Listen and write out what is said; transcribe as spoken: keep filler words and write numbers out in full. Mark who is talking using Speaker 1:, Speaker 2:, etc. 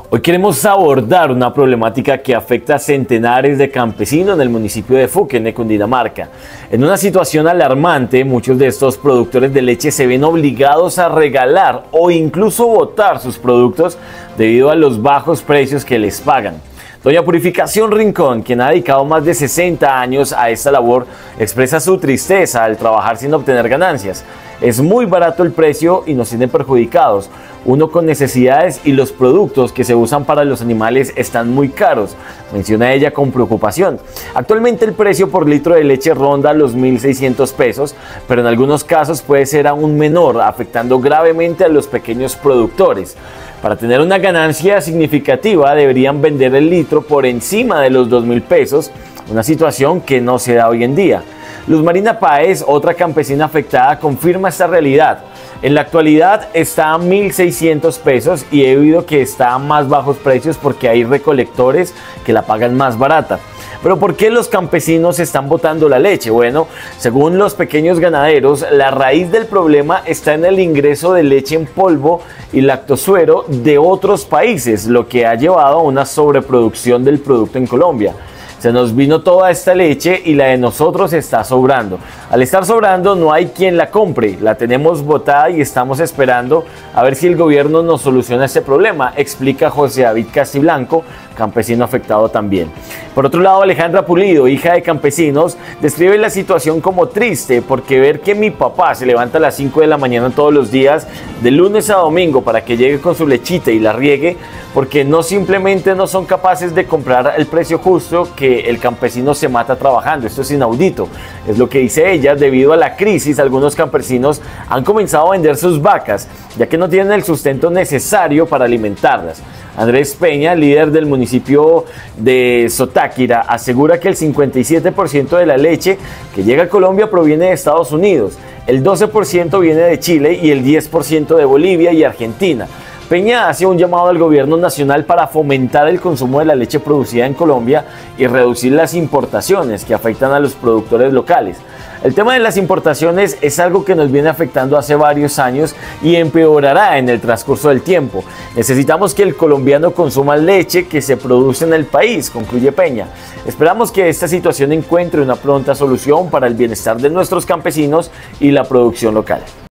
Speaker 1: Hoy queremos abordar una problemática que afecta a centenares de campesinos en el municipio de Fuquene, Cundinamarca. En una situación alarmante, muchos de estos productores de leche se ven obligados a regalar o incluso botar sus productos debido a los bajos precios que les pagan. Doña Purificación Rincón, quien ha dedicado más de sesenta años a esta labor, expresa su tristeza al trabajar sin obtener ganancias. Es muy barato el precio y nos tienen perjudicados. Uno con necesidades y los productos que se usan para los animales están muy caros, menciona ella con preocupación. Actualmente el precio por litro de leche ronda los mil seiscientos pesos, pero en algunos casos puede ser aún menor, afectando gravemente a los pequeños productores. Para tener una ganancia significativa deberían vender el litro por encima de los dos mil pesos, una situación que no se da hoy en día. Luz Marina Páez, otra campesina afectada, confirma esta realidad. En la actualidad está a mil seiscientos pesos y he oído que está a más bajos precios porque hay recolectores que la pagan más barata. Pero ¿por qué los campesinos están botando la leche? Bueno, según los pequeños ganaderos, la raíz del problema está en el ingreso de leche en polvo y lactosuero de otros países, lo que ha llevado a una sobreproducción del producto en Colombia. Se nos vino toda esta leche y la de nosotros está sobrando. Al estar sobrando no hay quien la compre, la tenemos botada y estamos esperando a ver si el gobierno nos soluciona este problema, explica José David Castiblanco, campesino afectado también. Por otro lado, Alejandra Pulido, hija de campesinos, describe la situación como triste porque ver que mi papá se levanta a las cinco de la mañana todos los días, de lunes a domingo, para que llegue con su lechita y la riegue, porque no simplemente no son capaces de comprar el precio justo, que el campesino se mata trabajando. Esto es inaudito, es lo que dice ella. Debido a la crisis, algunos campesinos han comenzado a vender sus vacas, ya que no tienen el sustento necesario para alimentarlas. Andrés Peña, líder del municipio de Sotáquira, asegura que el cincuenta y siete por ciento de la leche que llega a Colombia proviene de Estados Unidos, el doce por ciento viene de Chile y el diez por ciento de Bolivia y Argentina. Peña hace un llamado al gobierno nacional para fomentar el consumo de la leche producida en Colombia y reducir las importaciones que afectan a los productores locales. El tema de las importaciones es algo que nos viene afectando hace varios años y empeorará en el transcurso del tiempo. Necesitamos que el colombiano consuma leche que se produce en el país, concluye Peña. Esperamos que esta situación encuentre una pronta solución para el bienestar de nuestros campesinos y la producción local.